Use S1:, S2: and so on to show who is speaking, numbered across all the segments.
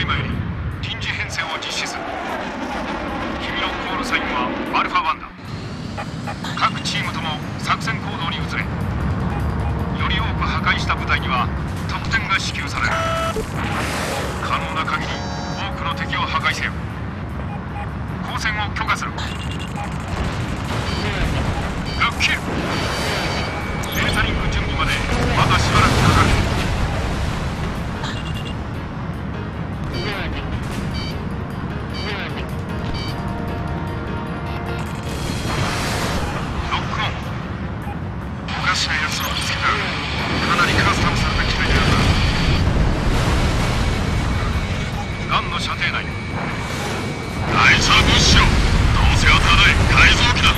S1: 今より臨時編成を実施する。君のコールサインはアルファ1だ。各チームとも作戦行動に移れ。より多く破壊した部隊には得点が支給される。可能な限り多くの敵を破壊せよ。交戦を許可する。ロッキーレータリング準備までまだしばらくかかる。ロックオン。おかしなやつを見つけた。かなりカスタムされた機体であるな。ガンの射程内。ナイスは無視しろ。どうせ当たらない改造機だ。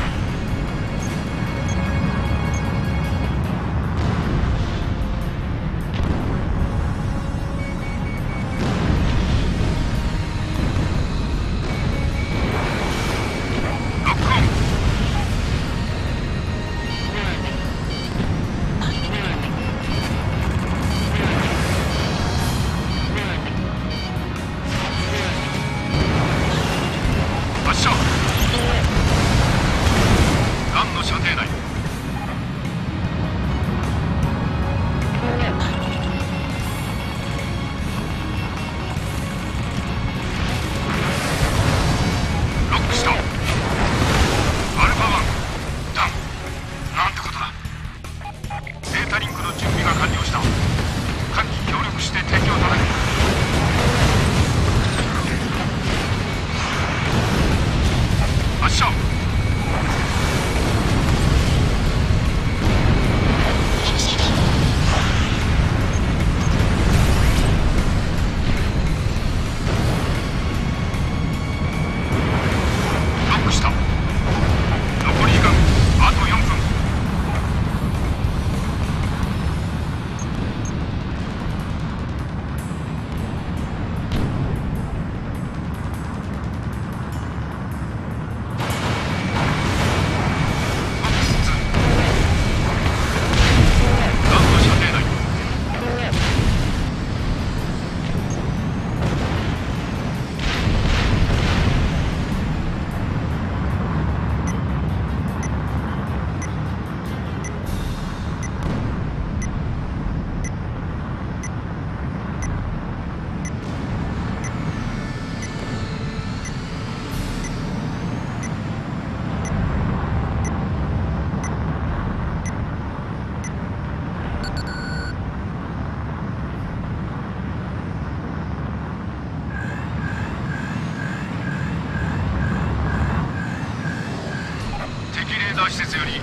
S1: 施設より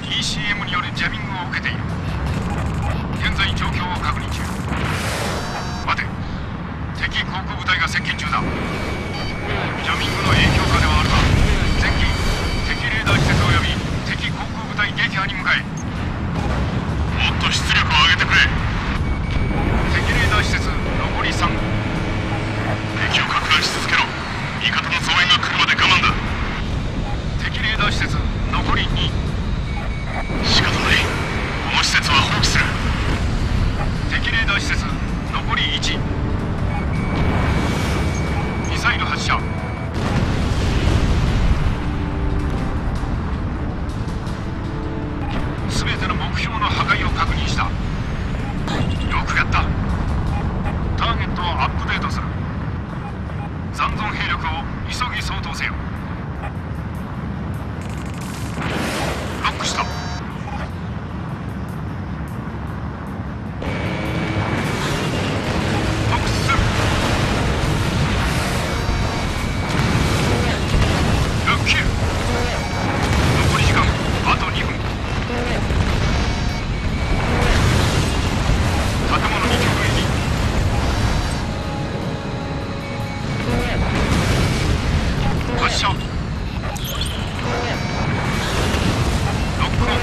S1: ECM によるジャミングを受けている。現在状況を確認中。待て、敵航空部隊が接近中だ。ジャミングの影響下ではあるが、前期敵レーダー施設及び敵航空部隊撃破に向かえ。もっと出力を上げてくれ。敵レーダー施設残り3。敵を攪乱し続けろ。味方の増援が来るまで我慢だ。敵レーダー施設残り2。仕方ない。この施設は放棄する。敵レーダー施設残り1。ミサイル発射。全ての目標の破壊を確認した。よくやった。ターゲットをアップデートする。残存兵力を急ぎ相当せよ。ロックした。ロックオン。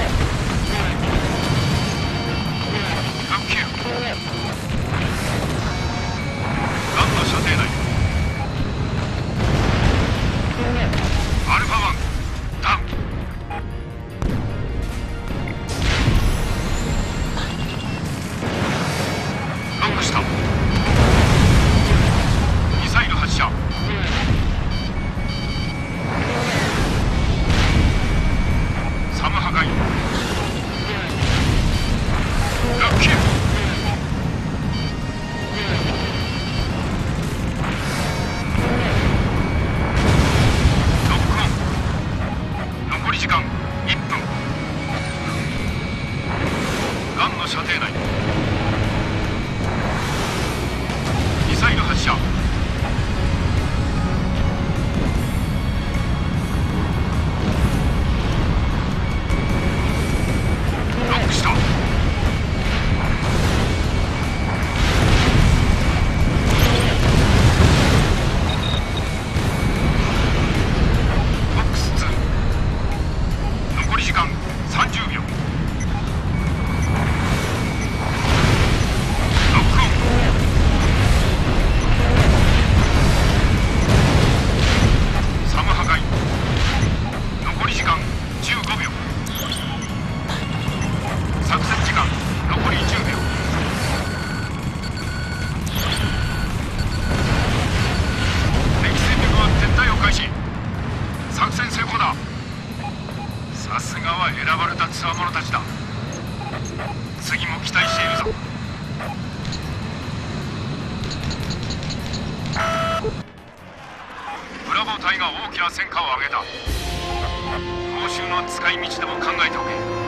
S1: が大きな戦果を上げた。報酬の使い道でも考えておけ。